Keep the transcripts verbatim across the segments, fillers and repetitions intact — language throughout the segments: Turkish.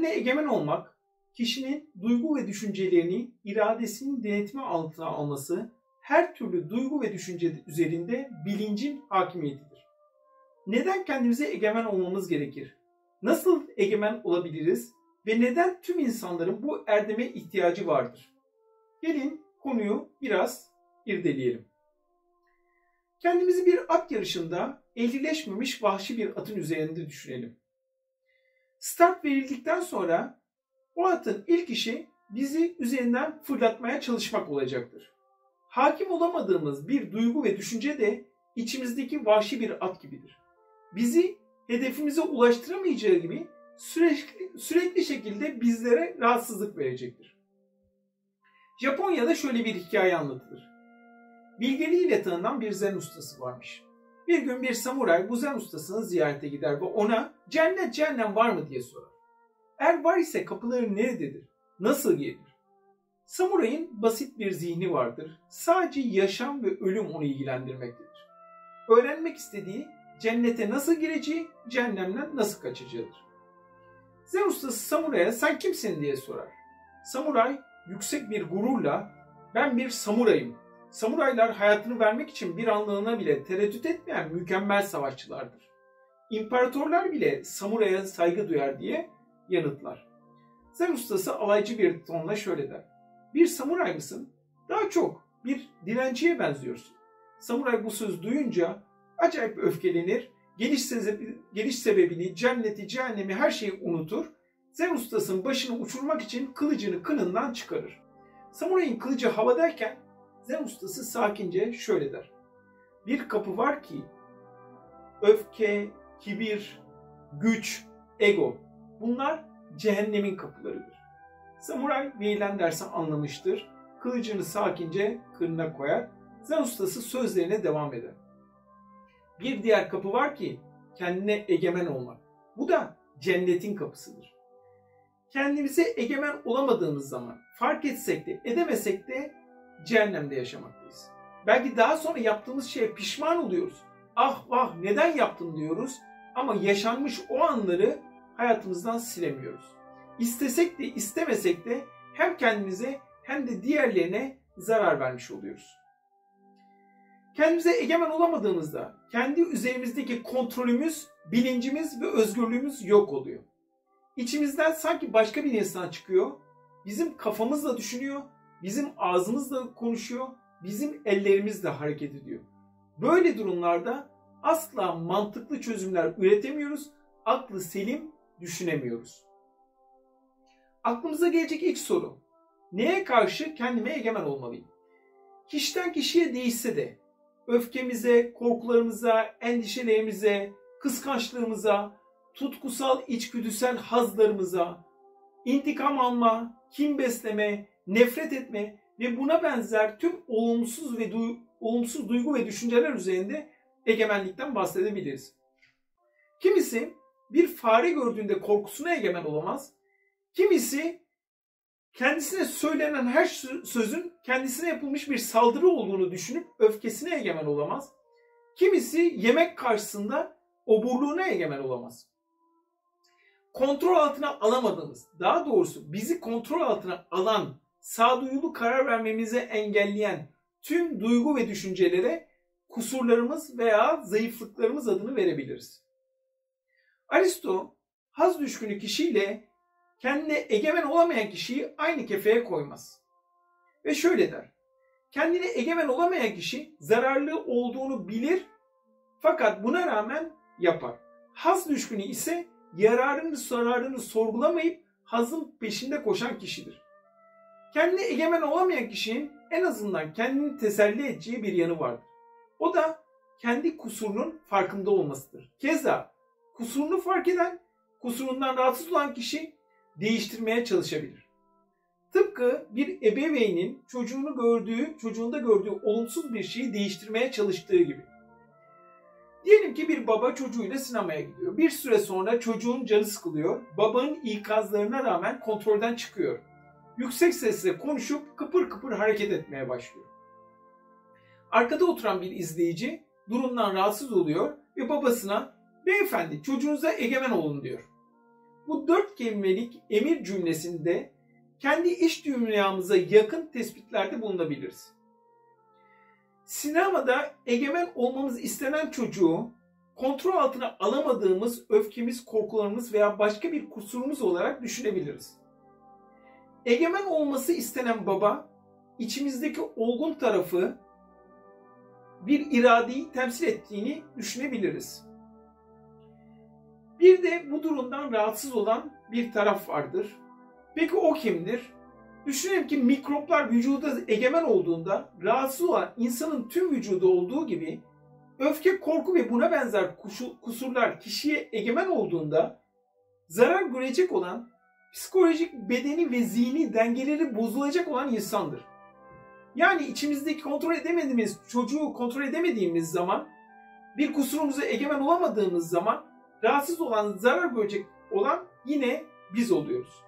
Kendine egemen olmak, kişinin duygu ve düşüncelerini iradesinin denetimi altına alması, her türlü duygu ve düşünce üzerinde bilincin hakimiyetidir. Neden kendimize egemen olmamız gerekir? Nasıl egemen olabiliriz ve neden tüm insanların bu erdeme ihtiyacı vardır? Gelin konuyu biraz irdeleyelim. Kendimizi bir at yarışında ehlileşmemiş vahşi bir atın üzerinde düşünelim. Start verildikten sonra o atın ilk işi bizi üzerinden fırlatmaya çalışmak olacaktır. Hakim olamadığımız bir duygu ve düşünce de içimizdeki vahşi bir at gibidir. Bizi hedefimize ulaştıramayacağı gibi sürekli, sürekli şekilde bizlere rahatsızlık verecektir. Japonya'da şöyle bir hikaye anlatılır. Bilgeliğiyle tanınan bir zen ustası varmış. Bir gün bir samuray bu zen ustasını ziyarete gider ve ona cennet cehennem var mı diye sorar. Eğer var ise kapıları nerededir? Nasıl gelir? Samurayın basit bir zihni vardır. Sadece yaşam ve ölüm onu ilgilendirmektedir. Öğrenmek istediği cennete nasıl gireceği, cehennemden nasıl kaçacağıdır. Zen ustası samuraya sen kimsin diye sorar. Samuray yüksek bir gururla ben bir samurayım. Samuraylar hayatını vermek için bir anlığına bile tereddüt etmeyen mükemmel savaşçılardır. İmparatorlar bile samuraya saygı duyar diye yanıtlar. Zen ustası alaycı bir tonla şöyle der. Bir samuray mısın? Daha çok bir dilenciye benziyorsun. Samuray bu söz duyunca acayip öfkelenir, geliş, sebebi, geliş sebebini, cenneti, cehennemi her şeyi unutur. Zen ustasının başını uçurmak için kılıcını kınından çıkarır. Samurayın kılıcı havadayken Zen ustası sakince şöyle der. Bir kapı var ki öfke, kibir, güç, ego bunlar cehennemin kapılarıdır. Samuray verilen dersi anlamıştır. Kılıcını sakince kınına koyar. Zen ustası sözlerine devam eder. Bir diğer kapı var ki kendine egemen olmak. Bu da cennetin kapısıdır. Kendimize egemen olamadığımız zaman fark etsek de edemesek de cehennemde yaşamaktayız. Belki daha sonra yaptığımız şeye pişman oluyoruz. Ah vah neden yaptım diyoruz ama yaşanmış o anları hayatımızdan silemiyoruz. İstesek de istemesek de hem kendimize hem de diğerlerine zarar vermiş oluyoruz. Kendimize egemen olamadığımızda kendi üzerimizdeki kontrolümüz, bilincimiz ve özgürlüğümüz yok oluyor. İçimizden sanki başka bir insan çıkıyor, bizim kafamızla düşünüyor, bizim ağzımızla konuşuyor, bizim ellerimizle hareket ediyor. Böyle durumlarda asla mantıklı çözümler üretemiyoruz, aklı selim düşünemiyoruz. Aklımıza gelecek ilk soru, neye karşı kendime egemen olmalıyım? Kişiden kişiye değişse de, öfkemize, korkularımıza, endişelerimize, kıskançlığımıza, tutkusal içgüdüsel hazlarımıza, intikam alma, kin besleme, nefret etme ve buna benzer tüm olumsuz ve du olumsuz duygu ve düşünceler üzerinde egemenlikten bahsedebiliriz. Kimisi bir fare gördüğünde korkusuna egemen olamaz, kimisi kendisine söylenen her sözün kendisine yapılmış bir saldırı olduğunu düşünüp öfkesine egemen olamaz. Kimisi yemek karşısında oburluğuna egemen olamaz. Kontrol altına alamadığımız, daha doğrusu bizi kontrol altına alan, sağduyulu karar vermemizi engelleyen tüm duygu ve düşüncelere kusurlarımız veya zayıflıklarımız adını verebiliriz. Aristo, haz düşkünü kişiyle kendine egemen olamayan kişiyi aynı kefeye koymaz. Ve şöyle der, kendine egemen olamayan kişi zararlı olduğunu bilir fakat buna rağmen yapar. Haz düşkünü ise yararını zararını sorgulamayıp hazın peşinde koşan kişidir. Kendine egemen olamayan kişinin en azından kendini teselli edeceği bir yanı vardır. O da kendi kusurunun farkında olmasıdır. Keza kusurunu fark eden, kusurundan rahatsız olan kişi değiştirmeye çalışabilir. Tıpkı bir ebeveynin çocuğunu gördüğü, çocuğunda gördüğü olumsuz bir şeyi değiştirmeye çalıştığı gibi. Diyelim ki bir baba çocuğuyla sinemaya gidiyor. Bir süre sonra çocuğun canı sıkılıyor. Babanın ikazlarına rağmen kontrolden çıkıyor. Yüksek sesle konuşup kıpır kıpır hareket etmeye başlıyor. Arkada oturan bir izleyici durumdan rahatsız oluyor ve babasına "Beyefendi çocuğunuza egemen olun" diyor. Bu dört kelimelik emir cümlesinde kendi iç dünyamıza yakın tespitlerde bulunabiliriz. Sinemada egemen olmamız istenen çocuğu kontrol altına alamadığımız öfkemiz, korkularımız veya başka bir kusurumuz olarak düşünebiliriz. Egemen olması istenen baba, içimizdeki olgun tarafı bir iradeyi temsil ettiğini düşünebiliriz. Bir de bu durumdan rahatsız olan bir taraf vardır. Peki o kimdir? Düşünelim ki mikroplar vücuda egemen olduğunda rahatsız olan insanın tüm vücudu olduğu gibi öfke, korku ve buna benzer kusurlar kişiye egemen olduğunda zarar görecek olan, psikolojik, bedeni ve zihni dengeleri bozulacak olan insandır. Yani içimizdeki kontrol edemediğimiz çocuğu kontrol edemediğimiz zaman, bir kusurumuza egemen olamadığımız zaman rahatsız olan, zarar görecek olan yine biz oluyoruz.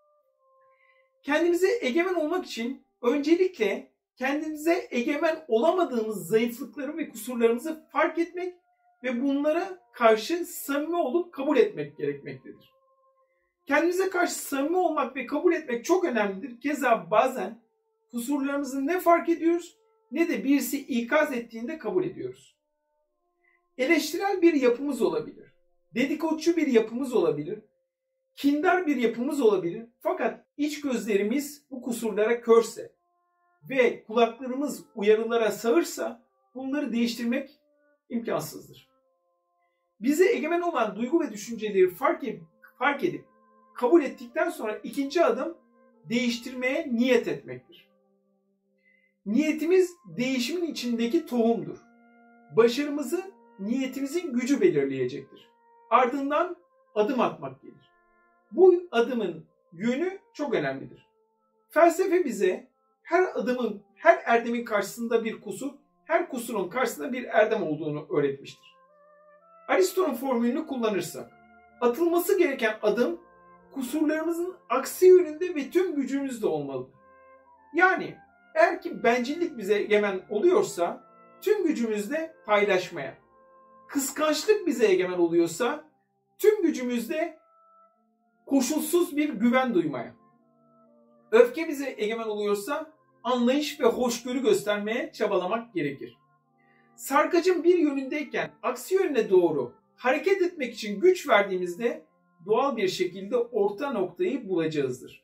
Kendimize egemen olmak için öncelikle kendimize egemen olamadığımız zayıflıkları ve kusurlarımızı fark etmek ve bunlara karşı samimi olup kabul etmek gerekmektedir. Kendimize karşı samimi olmak ve kabul etmek çok önemlidir. Keza bazen kusurlarımızı ne fark ediyoruz ne de birisi ikaz ettiğinde kabul ediyoruz. Eleştirel bir yapımız olabilir. Dedikoducu bir yapımız olabilir. Kindar bir yapımız olabilir. Fakat iç gözlerimiz bu kusurlara körse ve kulaklarımız uyarılara sağırsa bunları değiştirmek imkansızdır. Bize egemen olan duygu ve düşünceleri fark edip, fark edip kabul ettikten sonra ikinci adım değiştirmeye niyet etmektir. Niyetimiz değişimin içindeki tohumdur. Başarımızı niyetimizin gücü belirleyecektir. Ardından adım atmak gelir. Bu adımın yönü çok önemlidir. Felsefe bize her adımın, her erdemin karşısında bir kusur, her kusurun karşısında bir erdem olduğunu öğretmiştir. Aristo'nun formülünü kullanırsak, atılması gereken adım kusurlarımızın aksi yönünde ve tüm gücümüzde olmalıdır. Yani eğer ki bencillik bize egemen oluyorsa tüm gücümüzde paylaşmaya, kıskançlık bize egemen oluyorsa tüm gücümüzde koşulsuz bir güven duymaya, öfke bize egemen oluyorsa anlayış ve hoşgörü göstermeye çabalamak gerekir. Sarkacın bir yönündeyken aksi yönüne doğru hareket etmek için güç verdiğimizde doğal bir şekilde orta noktayı bulacağızdır.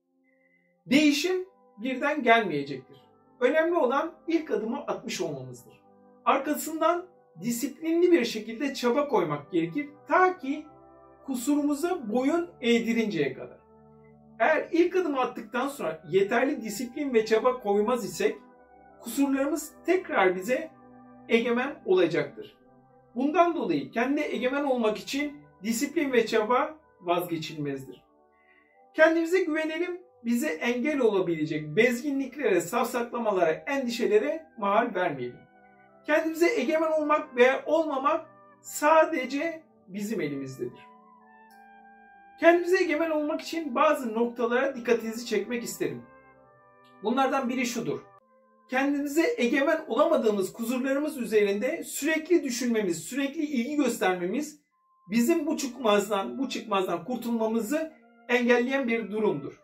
Değişim birden gelmeyecektir. Önemli olan ilk adımı atmış olmamızdır. Arkasından disiplinli bir şekilde çaba koymak gerekir ta ki kusurumuza boyun eğdirinceye kadar. Eğer ilk adımı attıktan sonra yeterli disiplin ve çaba koymaz isek kusurlarımız tekrar bize egemen olacaktır. Bundan dolayı kendi egemen olmak için disiplin ve çaba vazgeçilmezdir. Kendimize güvenelim, bize engel olabilecek bezginliklere, safsaklamalara, endişelere mahal vermeyelim. Kendimize egemen olmak veya olmamak sadece bizim elimizdedir. Kendimize egemen olmak için bazı noktalara dikkatinizi çekmek isterim. Bunlardan biri şudur. Kendimize egemen olamadığımız kusurlarımız üzerinde sürekli düşünmemiz, sürekli ilgi göstermemiz bizim bu çıkmazdan, bu çıkmazdan kurtulmamızı engelleyen bir durumdur.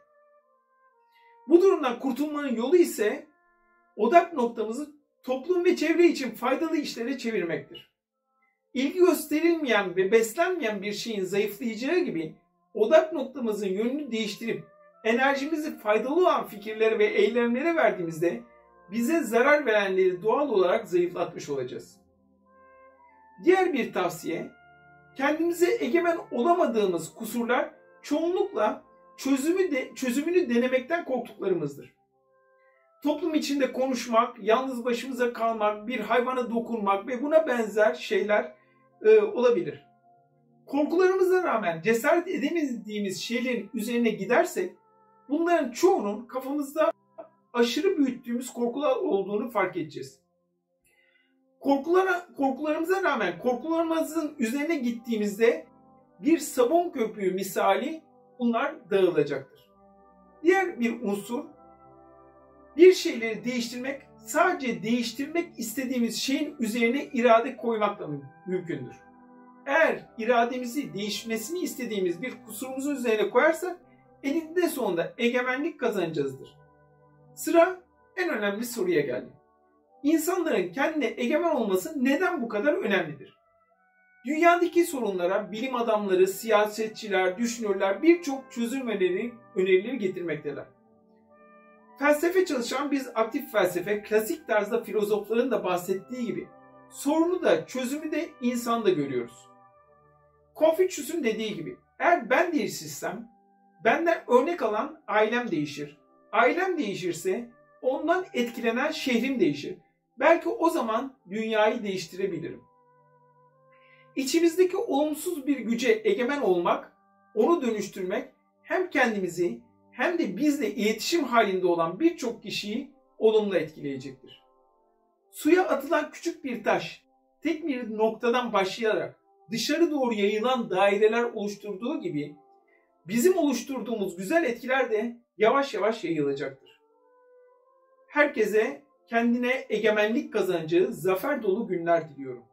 Bu durumdan kurtulmanın yolu ise odak noktamızı toplum ve çevre için faydalı işlere çevirmektir. İlgi gösterilmeyen ve beslenmeyen bir şeyin zayıflayacağı gibi odak noktamızın yönünü değiştirip enerjimizi faydalı olan fikirlere ve eylemlere verdiğimizde bize zarar verenleri doğal olarak zayıflatmış olacağız. Diğer bir tavsiye, kendimize egemen olamadığımız kusurlar çoğunlukla çözümü de, çözümünü denemekten korktuklarımızdır. Toplum içinde konuşmak, yalnız başımıza kalmak, bir hayvana dokunmak ve buna benzer şeyler e, olabilir. Korkularımıza rağmen cesaret edemediğimiz şeylerin üzerine gidersek bunların çoğunun kafamızda aşırı büyüttüğümüz korkular olduğunu fark edeceğiz. Korkulara, korkularımıza rağmen korkularımızın üzerine gittiğimizde bir sabun köpüğü misali bunlar dağılacaktır. Diğer bir unsur, bir şeyleri değiştirmek sadece değiştirmek istediğimiz şeyin üzerine irade koymakla mümkündür. Eğer irademizi değişmesini istediğimiz bir kusurumuzun üzerine koyarsak eninde sonunda egemenlik kazanacağızdır. Sıra en önemli soruya geldi. İnsanların kendine egemen olması neden bu kadar önemlidir? Dünyadaki sorunlara bilim adamları, siyasetçiler, düşünürler birçok çözüm öneri, önerileri getirmekteler. Felsefe çalışan biz aktif felsefe, klasik tarzda filozofların da bahsettiği gibi sorunu da çözümü de insanda görüyoruz. Confucius'un dediği gibi eğer ben değişirsem benden örnek alan ailem değişir. Ailem değişirse ondan etkilenen şehrim değişir. Belki o zaman dünyayı değiştirebilirim. İçimizdeki olumsuz bir güce egemen olmak, onu dönüştürmek hem kendimizi hem de bizle iletişim halinde olan birçok kişiyi olumlu etkileyecektir. Suya atılan küçük bir taş, tek bir noktadan başlayarak dışarı doğru yayılan daireler oluşturduğu gibi bizim oluşturduğumuz güzel etkiler de yavaş yavaş yayılacaktır. Herkese kendine egemenlik kazanacağı zafer dolu günler diliyorum.